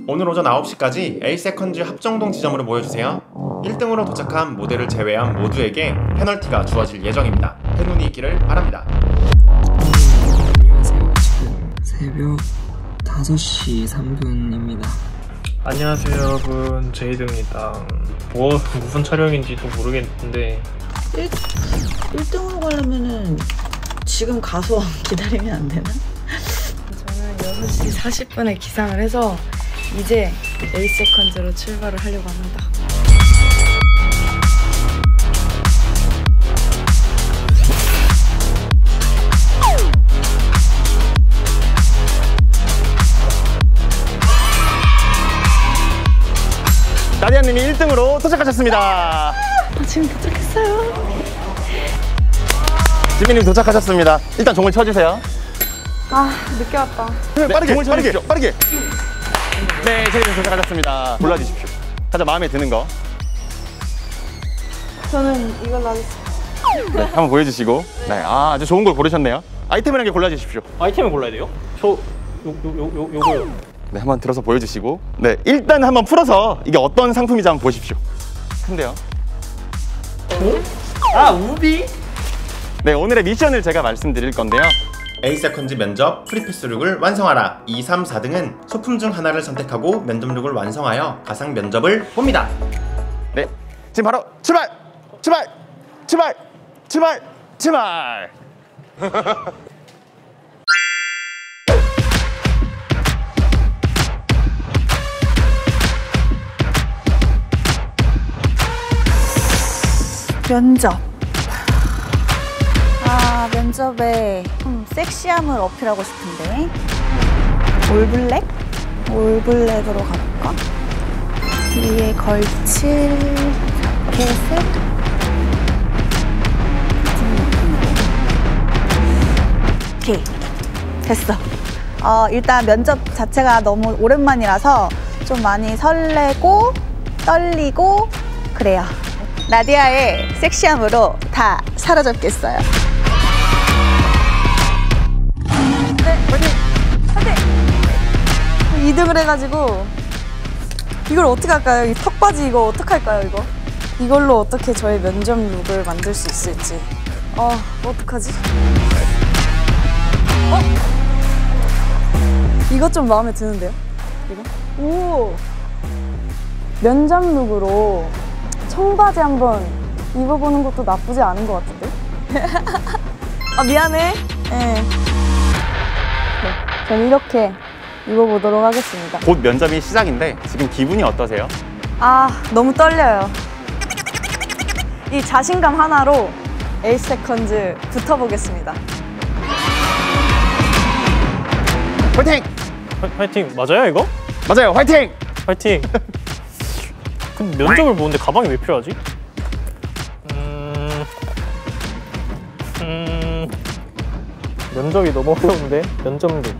오늘 오전 9시까지 A세컨즈 합정동 지점으로 모여주세요. 1등으로 도착한 모델을 제외한 모두에게 페널티가 주어질 예정입니다. 행운이 있기를 바랍니다. 안녕하세요. 지금 새벽 5시 3분입니다. 안녕하세요 여러분, 제이드입니다. 무슨 촬영인지도 모르겠는데 1등으로 가려면은 지금 가서 기다리면 안 되나? 저는 6시 40분에 기상을 해서 이제 A세컨즈로 출발을 하려고 합니다. 나디아님이 1등으로 도착하셨습니다. 지금 도착했어요. 지민님 도착하셨습니다. 일단 종을 쳐주세요. 늦게 왔다. 네, 빠르게. 네, 제이님 도착하셨습니다. 골라주십시오. 가장 마음에 드는 거. 저는 이걸로 하겠습니다. 네, 한번 보여주시고. 네, 아주 좋은 걸 고르셨네요. 아이템을 한 개 골라주십시오. 아이템을 골라야 돼요? 요거요. 네, 한번 들어서 보여주시고. 네, 일단 한번 풀어서 이게 어떤 상품인지 한번 보십시오. 큰데요. 우비? 네, 오늘의 미션을 제가 말씀드릴 건데요. A세컨즈 면접 프리패스 룩을 완성하라. 2, 3, 4등은 소품 중 하나를 선택하고 면접 룩을 완성하여 가상 면접을 봅니다. 네, 지금 바로 출발! 면접. 면접에 섹시함을 어필하고 싶은데 올블랙? 올블랙으로 가볼까? 위에 걸칠 자켓을 오케이, 됐어. 일단 면접 자체가 너무 오랜만이라서 좀 많이 설레고 떨리고 그래요. 나디아의 섹시함으로 다 사로잡겠어요. 네, 화이팅! 2등을 해가지고 이걸 어떻게 할까요? 이 턱바지 이거 어떻게 할까요? 이걸로 어떻게 저의 면접 룩을 만들 수 있을지. 어떡하지? 이거 좀 마음에 드는데요? 이거? 오! 면접 룩으로 청바지 한번 입어보는 것도 나쁘지 않은 것 같은데? 미안해. 네, 저는 이렇게 입어보도록 하겠습니다. 곧 면접이 시작인데 지금 기분이 어떠세요? 너무 떨려요. 이 자신감 하나로 A세컨즈 붙어보겠습니다. 화이팅! 화이팅 맞아요 이거? 맞아요, 화이팅! 화이팅! 근데 면접을 보는데 가방이 왜 필요하지? 면접이 너무 어려운데? 면접룩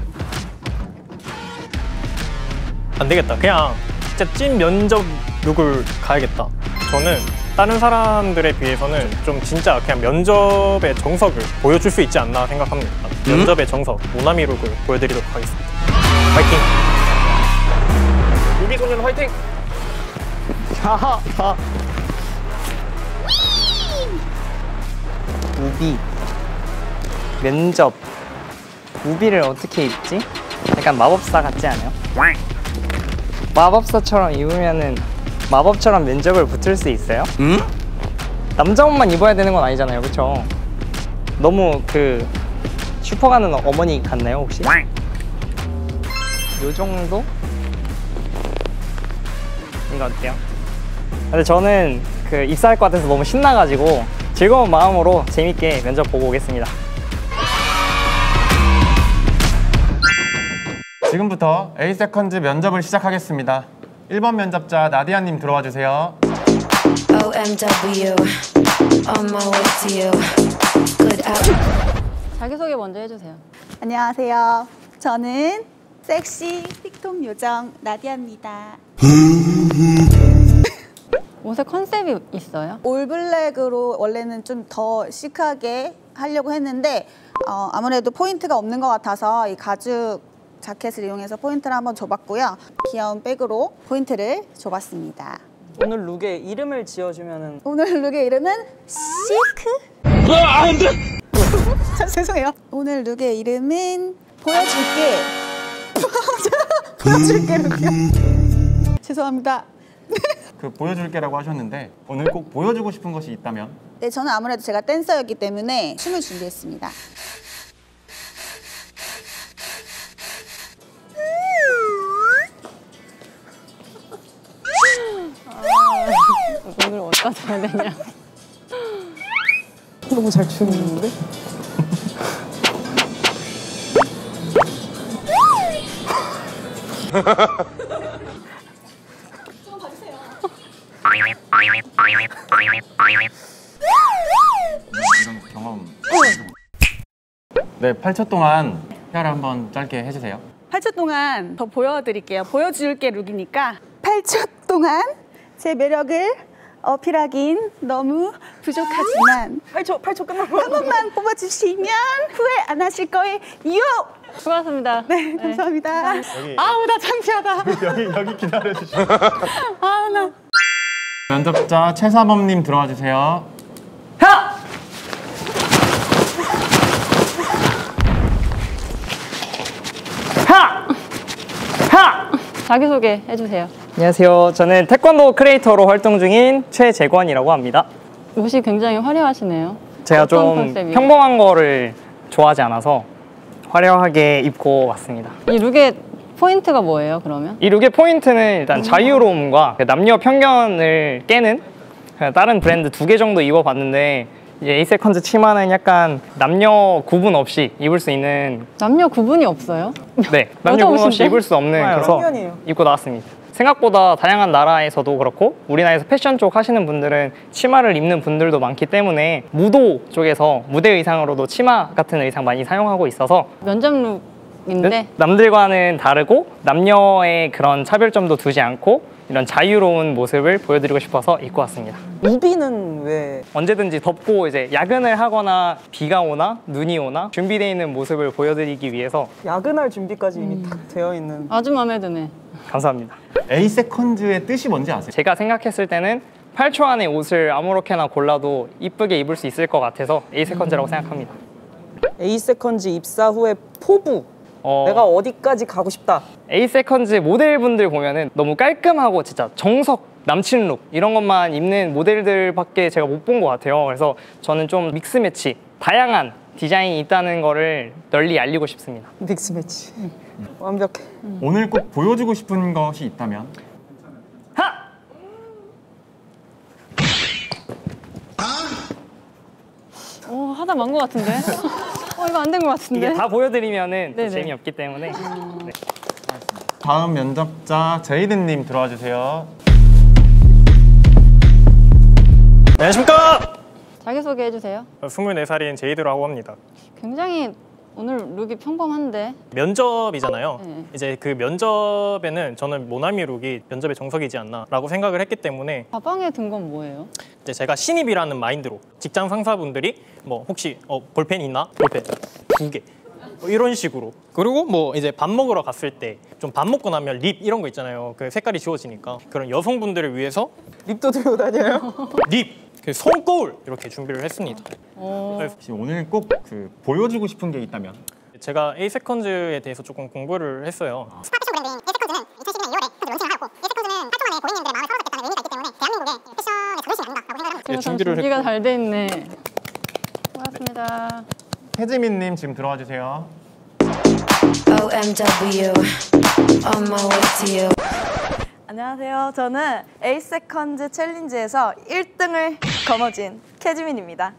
안 되겠다. 그냥 진짜 찐 면접 룩을 가야겠다. 저는 다른 사람들에 비해서는 좀 진짜 그냥 면접의 정석을 보여줄 수 있지 않나 생각합니다. 면접의 정석, 모나미 룩을 보여드리도록 하겠습니다. 화이팅! 우비소년 화이팅! 우비 면접 우비를 어떻게 입지? 약간 마법사 같지 않아요? 마법사처럼 입으면은 마법처럼 면접을 붙을 수 있어요? 남자 옷만 입어야 되는 건 아니잖아요, 그쵸? 너무 슈퍼가는 어머니 같나요, 혹시? 요 정도? 이거 어때요? 근데 저는 입사할 것 같아서 너무 신나가지고 즐거운 마음으로 재밌게 면접 보고 오겠습니다. 지금부터 A세컨즈 면접을 시작하겠습니다. 1번 면접자 나디아님 들어와 주세요. OMW, on my way to you. Good out. 자기소개 먼저 해주세요. 안녕하세요. 저는 섹시 틱톡 요정 나디아입니다. 옷에 컨셉이 있어요? 올블랙으로 원래는 좀 더 시크하게 하려고 했는데 아무래도 포인트가 없는 것 같아서 이 가죽 자켓을 이용해서 포인트를 한번 줘봤고요. 귀여운 백으로 포인트를 줘봤습니다. 오늘 룩에 이름을 지어주면은 오늘 룩의 이름은 시크. 죄송해요. 오늘 룩의 이름은 보여줄게. 보여줄게 룩이요. 죄송합니다. 그 보여줄게라고 하셨는데 오늘 꼭 보여주고 싶은 것이 있다면? 네, 저는 아무래도 제가 댄서였기 때문에 춤을 준비했습니다. 오늘 어디다 줘야 되냐? 너무 잘 추는데? 이런 경험. 네, 8초 동안 헤아를 한번 짧게 해주세요. 8초 동안 더 보여드릴게요. 보여줄게 룩이니까 8초 동안 제 매력을 어필하긴 너무 부족하지만 8초 끝나고 한 번만 뽑아주시면 후회 안 하실 거예요. 수고하셨습니다. 네, 감사합니다. 아우, 나 창피하다. 여기 기다려주시죠. 면접자 최사범님 들어와 주세요. 자기소개 해주세요. 안녕하세요. 저는 태권도 크리에이터로 활동 중인 최재권이라고 합니다. 옷이 굉장히 화려하시네요. 제가 어떤 좀 컨셉이에요? 평범한 거를 좋아하지 않아서 화려하게 입고 왔습니다. 이 룩의 포인트가 뭐예요, 그러면? 이 룩의 포인트는 일단 자유로움과 남녀 편견을 깨는 다른 브랜드 2개 정도 입어봤는데 이제 에이세컨즈 치마는 약간 남녀 구분 없이 입을 수 있는 남녀 구분이 없어요? 네, 남녀 구분 없이 옷인데? 입을 수 없는 그래서 입고 나왔습니다. 생각보다 다양한 나라에서도 그렇고 우리나라에서 패션 쪽 하시는 분들은 치마를 입는 분들도 많기 때문에 무도 쪽에서 무대 의상으로도 치마 같은 의상 많이 사용하고 있어서 면접 룩인데 남들과는 다르고 남녀의 그런 차별점도 두지 않고 이런 자유로운 모습을 보여드리고 싶어서 입고 왔습니다. 우비는 왜? 언제든지 덥고 이제 야근을 하거나 비가 오나 눈이 오나 준비되어 있는 모습을 보여드리기 위해서 야근할 준비까지 이미 딱 되어 있는. 아주 마음에 드네. 감사합니다. 에이세컨즈의 뜻이 뭔지 아세요? 제가 생각했을 때는 8초 안에 옷을 아무렇게나 골라도 이쁘게 입을 수 있을 것 같아서 에이세컨즈라고 생각합니다. 에이세컨즈 입사 후에 포부. 내가 어디까지 가고 싶다. 에이세컨즈 모델분들 보면은 너무 깔끔하고 진짜 정석 남친 룩 이런 것만 입는 모델들밖에 제가 못 본 것 같아요. 그래서 저는 좀 믹스매치 다양한 디자인이 있다는 거를 널리 알리고 싶습니다. 믹스매치. 완벽해. 오늘 꼭 보여주고 싶은 것이 있다면? 하다 만 것 같은데? 이거 안 된 것 같은데? 이게 다 보여드리면은 네네. 재미없기 때문에. 네. 다음 면접자 제이든님 들어와 주세요. 안녕하십니까? 자기소개 해주세요. 24살인 제이드라고 합니다. 굉장히 오늘 룩이 평범한데 면접이잖아요. 네. 이제 그 면접에는 저는 모나미 룩이 면접의 정석이지 않나라고 생각을 했기 때문에 가방에 든 건 뭐예요? 이제 제가 신입이라는 마인드로 직장 상사분들이 뭐 혹시 볼펜 있나? 볼펜 2개 이런 식으로. 그리고 뭐 이제 밥 먹으러 갔을 때 좀 밥 먹고 나면 립 이런 거 있잖아요. 그 색깔이 지워지니까 그런 여성분들을 위해서 립도 들고 다녀요? 립! 그 손거울 이렇게 준비를 했습니다. 혹시 오늘 꼭 그 보여주고 싶은 게 있다면? 제가 에이세컨즈에 대해서 조금 공부를 했어요. 패션 브랜드인 에이세컨즈는 2012년 2월에 현재 론칭을 하였고 에이세컨즈는 8초 만에 고객님들의 마음을 사로잡겠다는 의미가 있기 때문에 대한민국의 패션의 자존심이 아닌가라고 생각을 합니다. 준비가 잘 돼 있네. 고맙습니다. 혜지민님 지금 들어와 주세요. OMW, on my way to you. 안녕하세요. 저는 에이세컨즈 챌린지에서 1등을 거머쥔 캐즈민입니다.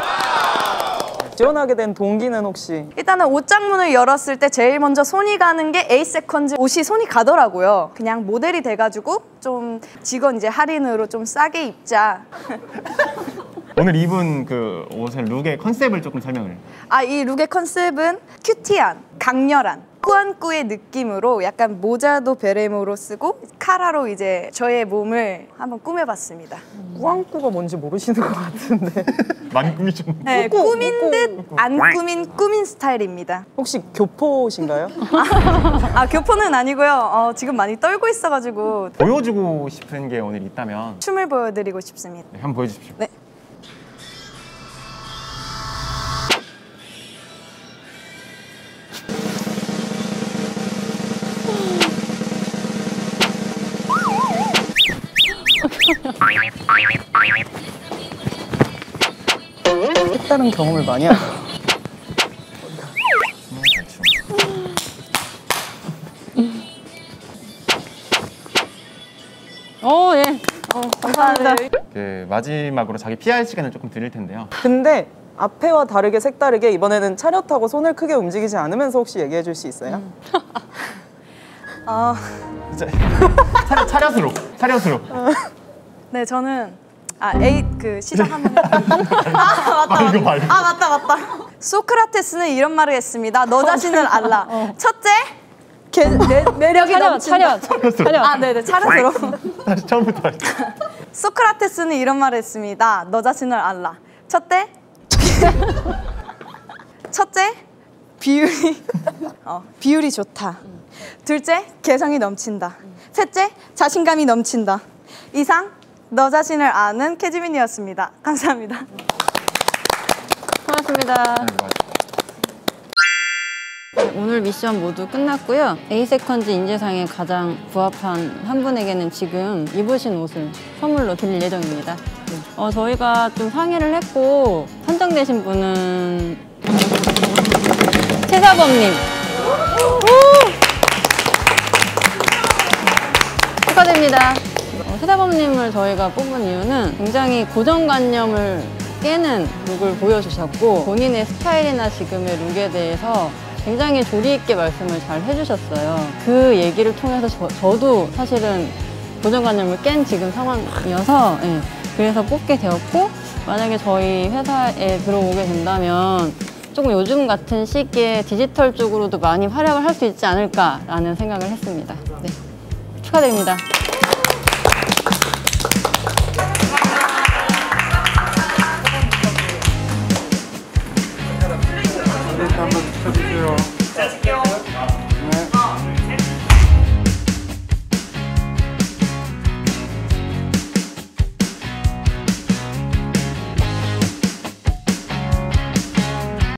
지원하게 된 동기는 혹시? 일단은 옷장문을 열었을 때 제일 먼저 손이 가는 게 에이세컨즈 옷이 손이 가더라고요. 그냥 모델이 돼가지고 좀 직원 이제 할인으로 좀 싸게 입자. 오늘 입은 그 옷의 룩의 컨셉을 조금 설명을. 이 룩의 컨셉은 큐티한, 강렬한 꾸안꾸의 느낌으로 약간 모자도 베레모로 쓰고 카라로 이제 저의 몸을 한번 꾸며봤습니다. 꾸안꾸가 뭔지 모르시는 것 같은데. 많이 꾸미셨네. 네, 꾸민 듯 안 꾸민 스타일입니다. 혹시 교포신가요? 아, 교포는 아니고요. 지금 많이 떨고 있어가지고 보여주고 싶은 게 오늘 있다면 춤을 보여드리고 싶습니다. 네, 한번 보여주십시오. 네. 색다른 경험을 많이 하죠. 예. 감사합니다. 그 마지막으로 자기 PR 시간을 조금 드릴 텐데요. 근데 앞에와 다르게 색다르게 이번에는 차렷하고 손을 크게 움직이지 않으면서 혹시 얘기해 줄 수 있어요? 진짜 차렷으로. 네, 저는 시작 한번 해볼게요. 맞다. 소크라테스는 이런 말을 했습니다. 너 자신을 알라. 첫째, 매력이 넘친다. 차렷. 네네, 차렷으로. 다시 처음부터 할게요. 소크라테스는 이런 말을 했습니다. 너 자신을 알라. 첫째, 비율이 좋다. 둘째, 개성이 넘친다. 셋째, 자신감이 넘친다. 이상, 너 자신을 아는 캐지민이었습니다. 감사합니다. 고맙습니다. 오늘 미션 모두 끝났고요. 에이세컨즈 인재상에 가장 부합한 한 분에게는 지금 입으신 옷을 선물로 드릴 예정입니다. 저희가 좀 상의를 했고 선정되신 분은 최사범님. 축하드립니다. 최사범님을 저희가 뽑은 이유는 굉장히 고정관념을 깨는 룩을 보여주셨고 본인의 스타일이나 지금의 룩에 대해서 굉장히 조리 있게 말씀을 잘 해주셨어요. 그 얘기를 통해서 저도 사실은 고정관념을 깬 지금 상황이어서 그래서 뽑게 되었고 만약에 저희 회사에 들어오게 된다면 조금 요즘 같은 시기에 디지털 쪽으로도 많이 활약을 할 수 있지 않을까라는 생각을 했습니다. 네. 축하드립니다.